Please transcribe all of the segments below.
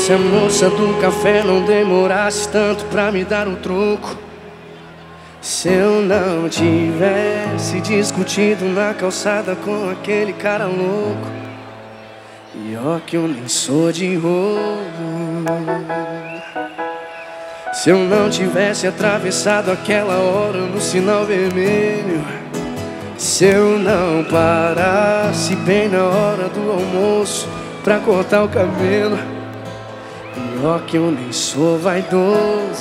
Se a moça do café não demorasse tanto pra me dar um troco, se eu não tivesse discutido na calçada com aquele cara louco, e ó que eu nem sou de roubo. Se eu não tivesse atravessado aquela hora no sinal vermelho, se eu não parasse bem na hora do almoço pra cortar o cabelo, e ó que eu nem sou vaidoso,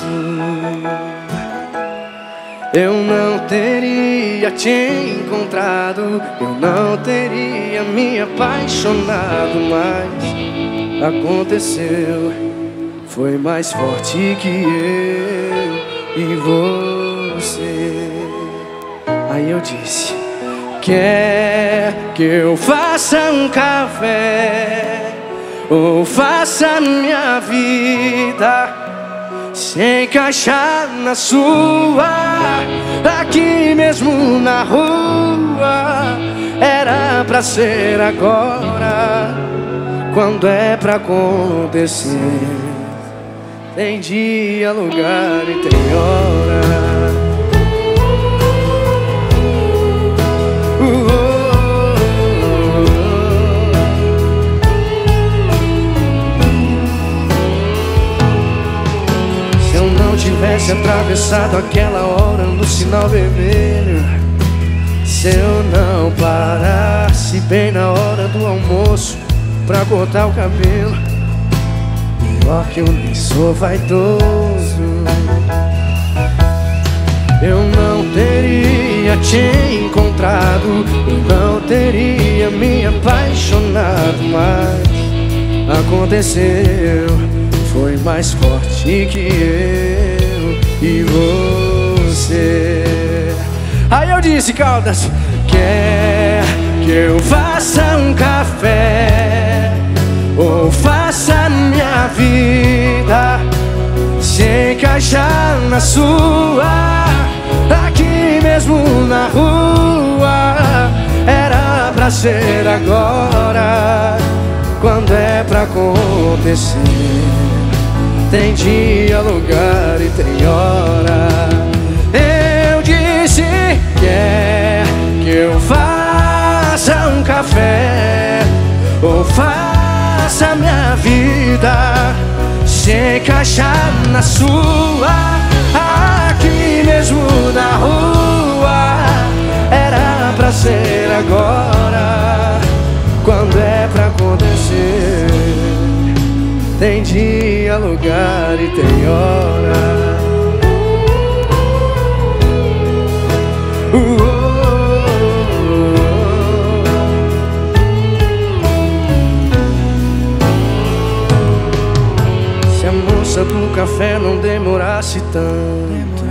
eu não teria te encontrado, eu não teria me apaixonado, mas aconteceu, foi mais forte que eu e você. Aí eu disse: quer que eu faça um café ou faça minha vida se encaixar na sua, aqui mesmo na rua? Era pra ser agora, quando é pra acontecer, tem dia, lugar e tem hora. Tivesse atravessado aquela hora no sinal vermelho, se eu não parasse bem na hora do almoço pra cortar o cabelo, e ó que eu nem sou vaidoso, eu não teria te encontrado, eu não teria me apaixonado, mas aconteceu, foi mais forte que eu e você. Aí eu disse: Caldas, quer que eu faça um café ou faça minha vida se encaixar na sua, aqui mesmo na rua? Era pra ser agora, quando é pra acontecer, tem dia, lugar e tem hora. Eu disse: quer que eu faça um café ou faça minha vida se encaixar na sua, aqui mesmo na rua? Era pra ser agora, quando é pra acontecer, tem dia, lugar e tem hora. Se a moça do café não demorasse tanto